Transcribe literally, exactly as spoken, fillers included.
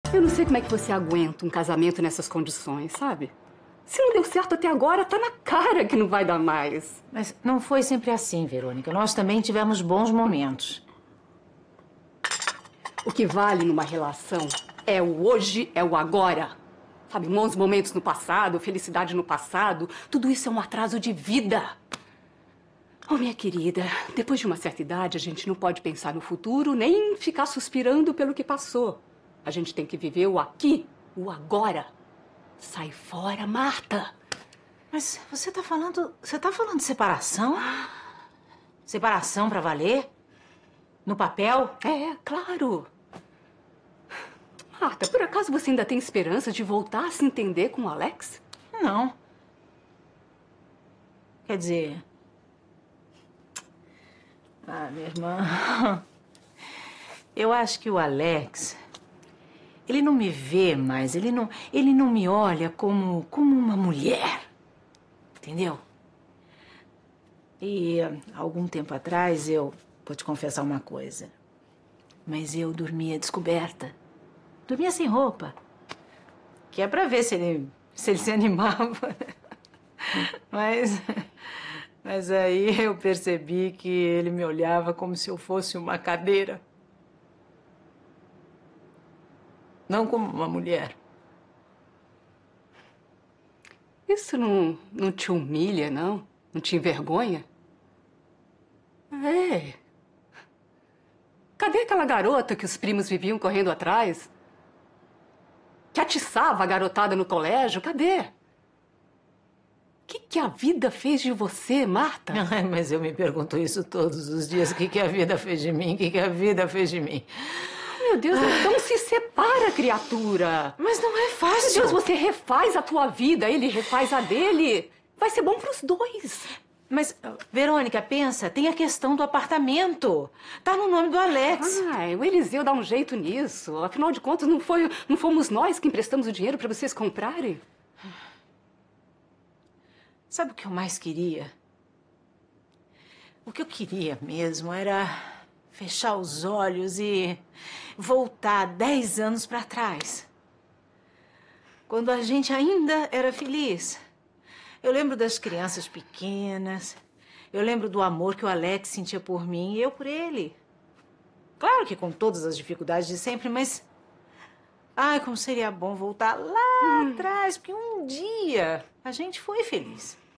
Eu não sei como é que você aguenta um casamento nessas condições, sabe? Se não deu certo até agora, tá na cara que não vai dar mais. Mas não foi sempre assim, Verônica. Nós também tivemos bons momentos. O que vale numa relação é o hoje, é o agora. Sabe, bons momentos no passado, felicidade no passado, tudo isso é um atraso de vida. Oh, minha querida, depois de uma certa idade, a gente não pode pensar no futuro nem ficar suspirando pelo que passou. A gente tem que viver o aqui, o agora. Sai fora, Marta. Mas você tá falando... Você tá falando de separação? Separação pra valer? No papel? É, claro. Marta, por acaso você ainda tem esperança de voltar a se entender com o Alex? Não. Quer dizer... Ah, minha irmã... Eu acho que o Alex... Ele não me vê mais, ele não, ele não me olha como, como uma mulher. Entendeu? E há algum tempo atrás eu... Vou te confessar uma coisa. Mas eu dormia descoberta. Dormia sem roupa. Que é pra ver se ele se, ele se animava. Mas... Mas aí eu percebi que ele me olhava como se eu fosse uma cadeira. Não como uma mulher. Isso não, não te humilha, não? Não te envergonha? É. Cadê aquela garota que os primos viviam correndo atrás? Que atiçava a garotada no colégio? Cadê? O que, que a vida fez de você, Marta? Ai, mas eu me pergunto isso todos os dias. O que, que a vida fez de mim? O que, que a vida fez de mim? Meu Deus, então se separa, criatura. Mas não é fácil. Meu Deus, você refaz a tua vida, ele refaz a dele. Vai ser bom pros dois. Mas, Verônica, pensa, tem a questão do apartamento. Tá no nome do Alex. Ai, o Eliseu dá um jeito nisso. Afinal de contas, não, foi, não fomos nós que emprestamos o dinheiro pra vocês comprarem? Sabe o que eu mais queria? O que eu queria mesmo era fechar os olhos e voltar dez anos pra trás. Quando a gente ainda era feliz. Eu lembro das crianças pequenas. Eu lembro do amor que o Alex sentia por mim e eu por ele. Claro que com todas as dificuldades de sempre, mas... Ai, como seria bom voltar lá hum. atrás, porque um dia a gente foi feliz.